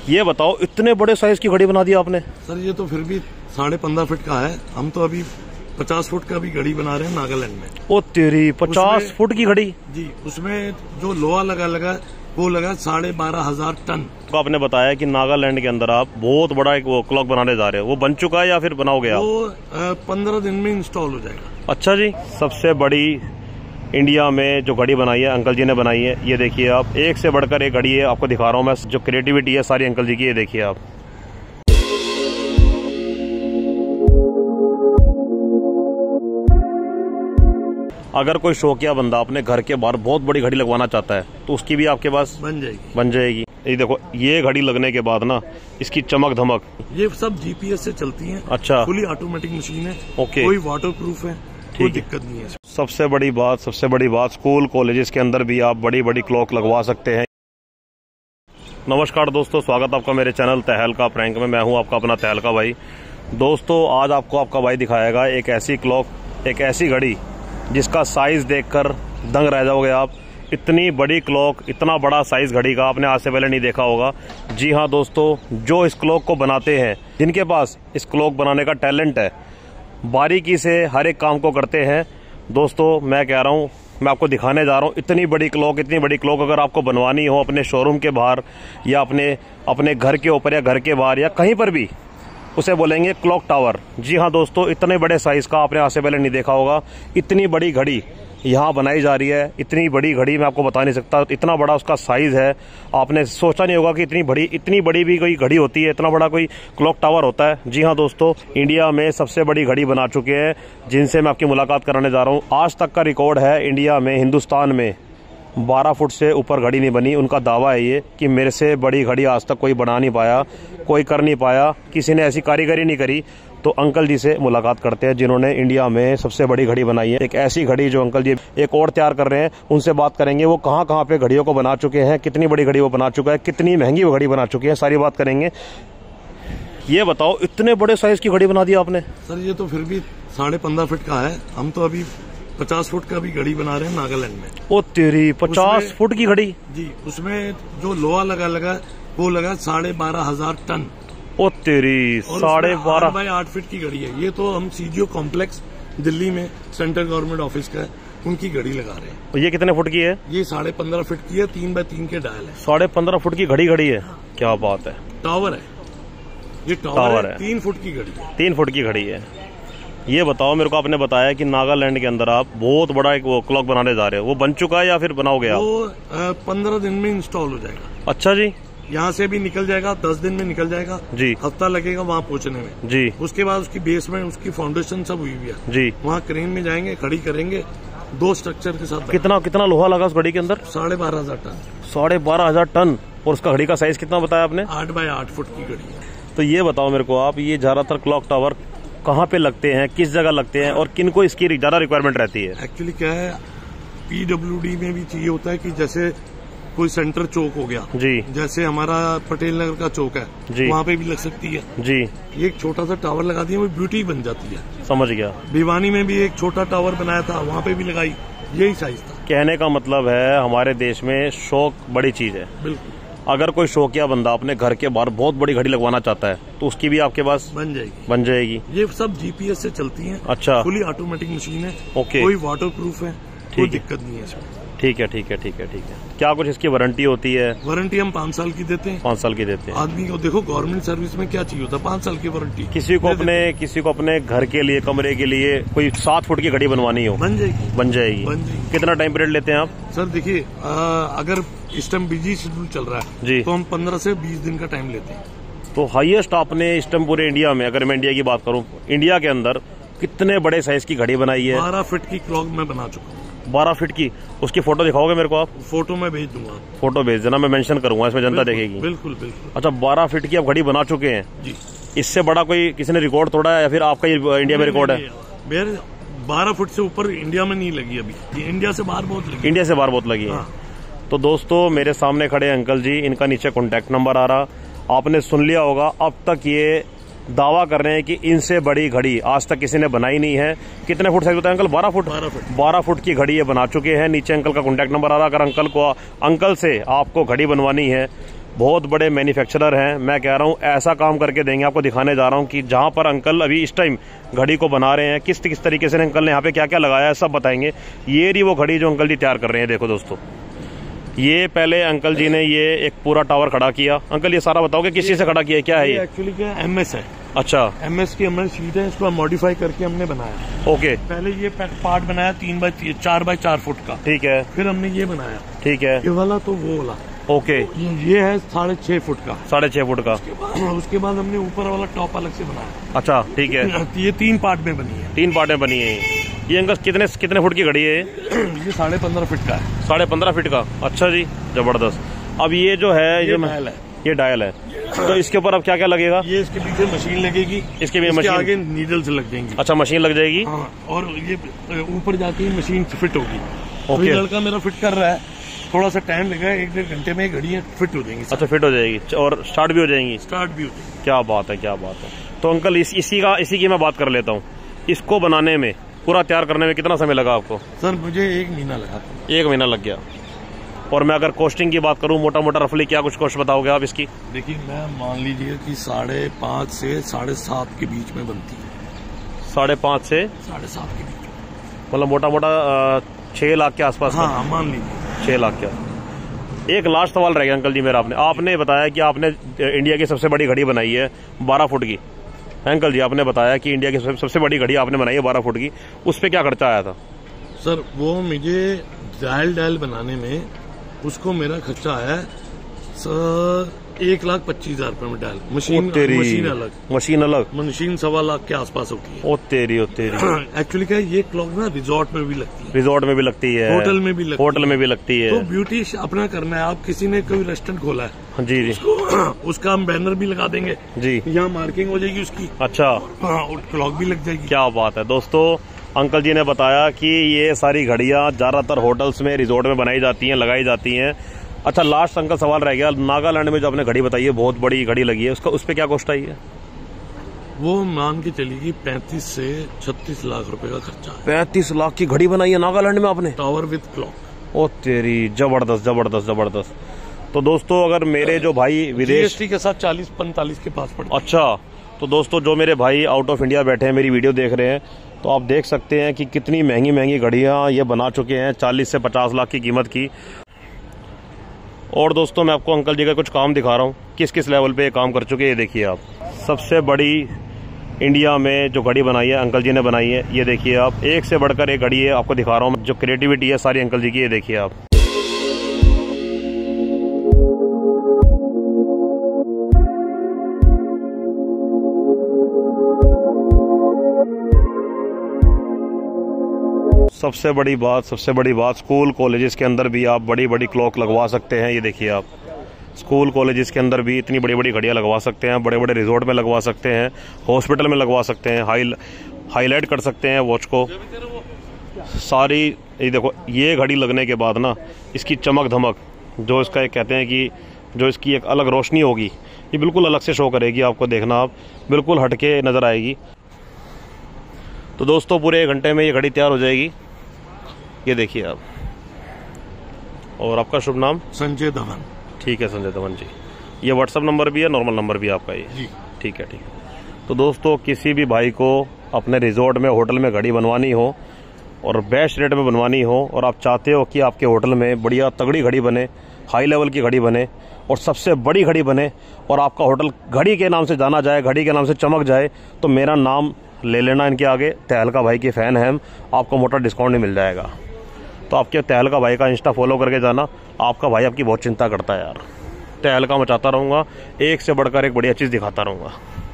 ये बताओ, इतने बड़े साइज की घड़ी बना दी आपने। सर ये तो फिर भी 15.5 फीट का है। हम तो अभी 50 फुट का भी घड़ी बना रहे हैं नागालैंड में। ओ तेरी, 50 फुट की घड़ी जी। उसमें जो लोहा लगा वो लगा 12,500 टन। तो आपने बताया कि नागालैंड के अंदर आप बहुत बड़ा एक वो क्लॉक बनाने जा रहे हो, वो बन चुका है या फिर बनाओगे आप? वो 15 दिन में इंस्टॉल हो जाएगा। अच्छा जी। सबसे बड़ी इंडिया में जो घड़ी बनाई है अंकल जी ने बनाई है, ये देखिए आप, एक से बढ़कर एक घड़ी है। आपको दिखा रहा हूँ मैं, जो क्रिएटिविटी है सारी अंकल जी की, ये देखिए आप। अगर कोई शौकिया बंदा अपने घर के बाहर बहुत बड़ी घड़ी लगवाना चाहता है तो उसकी भी आपके पास बन जाएगी। ये देखो, ये घड़ी लगने के बाद ना इसकी चमक धमक, ये सब जीपीएस से चलती है। अच्छा। फुली ऑटोमेटिक मशीन है। ओके। कोई वाटर प्रूफ है, कोई दिक्कत नहीं है। सबसे बड़ी बात स्कूल कॉलेजेस के अंदर भी आप बड़ी बड़ी क्लॉक लगवा सकते हैं। नमस्कार दोस्तों, स्वागत आपका मेरे चैनल तहलका प्रैंक में। मैं हूं आपका अपना तहलका भाई। दोस्तों आज आपको आपका भाई दिखाएगा एक ऐसी क्लॉक, एक ऐसी घड़ी जिसका साइज देखकर दंग रह जाओगे आप। इतनी बड़ी क्लॉक, इतना बड़ा साइज घड़ी का आपने आज से पहले नहीं देखा होगा। जी हाँ दोस्तों, जो इस क्लॉक को बनाते हैं, जिनके पास इस क्लॉक बनाने का टैलेंट है, बारीकी से हर एक काम को करते हैं। दोस्तों मैं कह रहा हूँ, मैं आपको दिखाने जा रहा हूँ इतनी बड़ी क्लॉक अगर आपको बनवानी हो अपने शोरूम के बाहर या अपने घर के ऊपर या घर के बाहर या कहीं पर भी, उसे बोलेंगे क्लॉक टावर। जी हाँ दोस्तों, इतने बड़े साइज का आपने आज से पहले नहीं देखा होगा। इतनी बड़ी घड़ी यहाँ बनाई जा रही है। इतनी बड़ी घड़ी मैं आपको बता नहीं सकता, इतना बड़ा उसका साइज है। आपने सोचा नहीं होगा कि इतनी बड़ी भी कोई घड़ी होती है, इतना बड़ा कोई क्लॉक टावर होता है। जी हाँ दोस्तों, इंडिया में सबसे बड़ी घड़ी बना चुके हैं जिनसे मैं आपकी मुलाकात कराने जा रहा हूँ। आज तक का रिकॉर्ड है इंडिया में, हिंदुस्तान में 12 फुट से ऊपर घड़ी नहीं बनी। उनका दावा है ये कि मेरे से बड़ी घड़ी आज तक कोई बना नहीं पाया, कोई कर नहीं पाया, किसी ने ऐसी कारीगरी नहीं करी। तो अंकल जी से मुलाकात करते हैं जिन्होंने इंडिया में सबसे बड़ी घड़ी बनाई है। एक ऐसी घड़ी जो अंकल जी एक और तैयार कर रहे हैं, उनसे बात करेंगे। वो कहाँ कहाँ पे घड़ियों को बना चुके हैं, कितनी बड़ी घड़ी वो बना चुका है, कितनी महंगी वो घड़ी बना चुकी है, सारी बात करेंगे। ये बताओ, इतने बड़े साइज की घड़ी बना दी आपने। सर ये तो फिर भी 15.5 फीट का है। हम तो अभी 50 फुट का भी घड़ी बना रहे हैं नागालैंड में। ओ तेरी, 50 फुट की घड़ी जी। उसमें जो लोहा लगा वो लगा 12,500 टन। ओ तेरी, 12.5 बाई 8 फीट की घड़ी है। ये तो हम सीजीओ कॉम्प्लेक्स दिल्ली में सेंट्रल गवर्नमेंट ऑफिस का है, उनकी घड़ी लगा रहे हैं। और ये कितने फुट की है? ये 15.5 फीट की है, 3 बाई 3 के डायल है। 15.5 फुट की घड़ी है। क्या बात है। टावर है, ये टावर है। 3 फुट की घड़ी है। 3 फुट की घड़ी है। ये बताओ मेरे को, आपने बताया कि नागालैंड के अंदर आप बहुत बड़ा एक वो क्लॉक बनाने जा रहे हो, वो बन चुका है या फिर बनाओगे आप? वो 15 दिन में इंस्टॉल हो जाएगा। अच्छा जी। यहाँ से भी निकल जाएगा, 10 दिन में निकल जाएगा जी। हफ्ता लगेगा वहाँ पहुँचने में जी। उसके बाद उसकी बेसमेंट, उसकी फाउंडेशन सब हुई हुई है जी। वहाँ क्रेन में जाएंगे, खड़ी करेंगे 2 स्ट्रक्चर के साथ। कितना लोहा लगा उस घड़ी के अंदर? 12,500 टन। 12,500 टन। और उसका घड़ी का साइज कितना बताया आपने? 8 बाई 8 फुट की घड़ी है। तो ये बताओ मेरे को आप, ये ज्यादातर क्लॉक टावर कहाँ पे लगते हैं, किस जगह लगते हैं और किनको इसकी ज्यादा रिक्वायरमेंट रहती है? एक्चुअली क्या है, पीडब्ल्यूडी में भी चाहिए होता है कि जैसे कोई सेंटर चौक हो गया जी, जैसे हमारा पटेल नगर का चौक है जी, वहाँ पे भी लग सकती है जी। एक छोटा सा टावर लगा दिया, वो ब्यूटी बन जाती है। समझ गया। भिवानी में भी एक छोटा टावर बनाया था, वहाँ पे भी लगाई, यही साइज था। कहने का मतलब है हमारे देश में शौक बड़ी चीज है। बिल्कुल। अगर कोई शौकिया बंदा अपने घर के बाहर बहुत बड़ी घड़ी लगवाना चाहता है तो उसकी भी आपके पास बन जाएगी। ये सब जीपीएस से चलती है। अच्छा। फुली ऑटोमेटिक मशीन है। ओके। कोई वाटर प्रूफ है, कोई दिक्कत नहीं है इसमें। ठीक है। क्या कुछ इसकी वारंटी होती है? वारंटी हम 5 साल की देते हैं। 5 साल की देते हैं। आदमी को देखो, गवर्नमेंट सर्विस में क्या चाहिए होता है, 5 साल की वारंटी। किसी को अपने घर के लिए, कमरे के लिए कोई 7 फुट की घड़ी बनवानी हो, बन जाएगी। कितना टाइम पीरियड लेते हैं आप? सर देखिए, अगर इस टाइम बिजी शेड्यूल चल रहा है जी, तो हम 15 से 20 दिन का टाइम लेते हैं। तो हाईएस्ट आपने इस टाइम पूरे इंडिया में, अगर मैं इंडिया की बात करूँ, इंडिया के अंदर कितने बड़े साइज की घड़ी बनाई है? 12 फीट की क्लॉक मैं बना चुका हूँ। 12 फीट की। उसकी फोटो दिखाओगे मेरे को आप? फोटो मैं भेज दूंगा। फोटो भेज देना, मैं मेंशन करूंगा, इसमें जनता देखेगी। बिल्कुल। अच्छा, 12 फीट की आप घड़ी बना चुके हैं जी। इससे बड़ा कोई किसी ने रिकॉर्ड तोड़ा है या फिर आपका ही इंडिया में रिकॉर्ड है? मेरे 12 फुट से ऊपर इंडिया में नहीं लगी अभी, इंडिया से बाहर बहुत लगी। इंडिया से बाहर बहुत लगी है। तो दोस्तों मेरे सामने खड़े अंकल जी, इनका नीचे कॉन्टैक्ट नंबर आ रहा, आपने सुन लिया होगा। अब तक ये दावा कर रहे हैं कि इनसे बड़ी घड़ी आज तक किसी ने बनाई नहीं है। कितने फुट साइज होता है अंकल? 12 फुट। 12 फुट की घड़ी ये बना चुके हैं। नीचे अंकल का कॉन्टैक्ट नंबर आ रहा, अगर अंकल से आपको घड़ी बनवानी है बहुत बड़े मैन्युफैक्चरर हैं। मैं कह रहा हूँ ऐसा काम करके देंगे आपको। दिखाने जा रहा हूँ कि जहाँ पर अंकल अभी इस टाइम घड़ी को बना रहे हैं, किस तरीके से अंकल ने यहाँ पे क्या क्या लगाया है सब बताएंगे। ये रही वो घड़ी जो अंकल जी तैयार कर रहे हैं। देखो दोस्तों, ये पहले अंकल जी ने ये एक पूरा टावर खड़ा किया। अंकल ये सारा बताओगे किस चीज से खड़ा किया है, क्या है ये? एक्चुअली क्या MS है। अच्छा, MS की हमारी शीट है, इसको मॉडिफाई करके हमने बनाया। ओके। पहले ये पार्ट बनाया 4 बाय 4 फुट का। ठीक है। फिर हमने ये बनाया। ठीक है। ये वाला तो वो वाला। ओके। ये है 6.5 फुट का। 6.5 फुट का। उसके बाद हमने ऊपर वाला टॉप अलग से बनाया। अच्छा, ठीक है। ये 3 पार्ट में बनी है। 3 पार्ट में बनी है। ये अंकल कितने फुट की घड़ी है? ये 15.5 फीट का है। 15.5 फीट का। अच्छा जी, जबरदस्त। अब ये जो है ये डायल है, तो इसके ऊपर अब क्या क्या लगेगा? ये इसके पीछे मशीन लगेगी, इसके भी मशीन आगे नीडल्स लग जाएंगी। अच्छा, मशीन लग जाएगी। हाँ, और ये ऊपर जाके मशीन फिट होगी। ओके। लड़का मेरा फिट कर रहा है, थोड़ा सा टाइम लगेगा, 1-1.5 घंटे में घड़ियाँ फिट हो जाएंगी। अच्छा, फिट हो जाएगी और स्टार्ट भी हो जाएंगी। स्टार्ट भी हो जाएगी। क्या बात है, क्या बात है। तो अंकल इसी की मैं बात कर लेता हूँ। इसको बनाने में, पूरा तैयार करने में कितना समय लगा आपको? सर मुझे 1 महीना लगा। 1 महीना लग गया। और मैं अगर कॉस्टिंग की बात करूं, मोटा मोटा रफली क्या कुछ कॉस्ट बताओगे आप इसकी? देखिए, मैं मान लीजिए कि 5.5 से 7.5 के बीच में बनती है। 5.5 से 7.5 के बीच, मतलब मोटा मोटा 6 लाख के आसपास। हाँ, मान लीजिए 6 लाख के। एक लास्ट सवाल रह गया अंकल जी मेरा। आपने बताया कि आपने इंडिया की सबसे बड़ी घड़ी बनाई है 12 फुट की। अंकल जी, आपने बताया कि इंडिया की सबसे बड़ी घड़ी आपने बनाई है 12 फुट की। उस पर क्या खर्चा आया था? सर वो मुझे डायल बनाने में उसको मेरा खर्चा आया सर 1,25,000 रुपए में डायल। मशीन अलग। मशीन 1.25 लाख के आसपास होती है। ओ तेरी। एक्चुअली क्या है, ये क्लॉक ना रिजॉर्ट में भी लगती है। रिजॉर्ट में भी लगती है, होटल में भी लगती है। तो ब्यूटी अपना करना है। आप किसी ने कोई रेस्टोरेंट खोला है जी, उसका हम बैनर भी लगा देंगे जी, यहाँ मार्किंग हो जाएगी उसकी। अच्छा, क्लॉक भी लग जाएगी। क्या बात है। दोस्तों, अंकल जी ने बताया कि ये सारी घड़ियां ज्यादातर होटल्स में, रिजॉर्ट में बनाई जाती हैं, लगाई जाती हैं। अच्छा, लास्ट अंकल सवाल रह गया, नागालैंड में जो आपने घड़ी बताई है, बहुत बड़ी घड़ी लगी है, उस पे क्या कॉस्ट आई है? वो मान के चलेगी 35 से 36 लाख रुपए का खर्चा है। 35 लाख की घड़ी बनाई है नागालैंड में आपने? Tower with clock. ओ तेरी, जबरदस्त। तो दोस्तों, अगर मेरे जो भाई विदेश GST के साथ 40-45 के पास पड़ता है। अच्छा, तो दोस्तों जो मेरे भाई आउट ऑफ इंडिया बैठे हैं, मेरी वीडियो देख रहे हैं, तो आप देख सकते हैं कि कितनी महंगी घड़ियां ये बना चुके हैं, 40 से 50 लाख की कीमत की। और दोस्तों, मैं आपको अंकल जी का कुछ काम दिखा रहा हूँ, किस लेवल पे ये काम कर चुके हैं। ये देखिए आप, सबसे बड़ी इंडिया में जो घड़ी बनाई है अंकल जी ने बनाई है। ये देखिए आप, एक से बढ़कर एक घड़ी है, आपको दिखा रहा हूँ। जो क्रिएटिविटी है सारी अंकल जी की, ये देखिए आप। सबसे बड़ी बात, स्कूल कॉलेजेस के अंदर भी आप बड़ी क्लॉक लगवा सकते हैं। ये देखिए आप, स्कूल कॉलेजेस के अंदर भी इतनी बड़ी घड़ियां लगवा सकते हैं। बड़े रिजॉर्ट में लगवा सकते हैं, हॉस्पिटल में लगवा सकते हैं, हाईलाइट कर सकते हैं वॉच को सारी। ये देखो, ये घड़ी लगने के बाद ना, इसकी चमक धमक, जो इसका एक कहते हैं कि जो इसकी एक अलग रोशनी होगी, ये बिल्कुल अलग से शो करेगी आपको। देखना आप, बिल्कुल हटके नजर आएगी। तो दोस्तों, पूरे 1 घंटे में ये घड़ी तैयार हो जाएगी। ये देखिए आप। और आपका शुभ नाम? संजय धवन। ठीक है संजय धवन जी। ये व्हाट्सएप नंबर भी है, नॉर्मल नंबर भी आपका ये जी? ठीक है। तो दोस्तों, किसी भी भाई को अपने रिजॉर्ट में, होटल में घड़ी बनवानी हो और बेस्ट रेट में बनवानी हो, और आप चाहते हो कि आपके होटल में बढ़िया तगड़ी घड़ी बने, हाई लेवल की घड़ी बने और सबसे बड़ी घड़ी बने, और आपका होटल घड़ी के नाम से जाना जाए, घड़ी के नाम से चमक जाए, तो मेरा नाम ले लेना इनके आगे। तहलका भाई के फैन हैं हम, आपको मोटा डिस्काउंट भी मिल जाएगा। तो आपके तहलका भाई का इंस्टा फॉलो करके जाना। आपका भाई आपकी बहुत चिंता करता है यार। तहलका मचाता रहूँगा, एक से बढ़कर एक बढ़िया चीज़ दिखाता रहूँगा।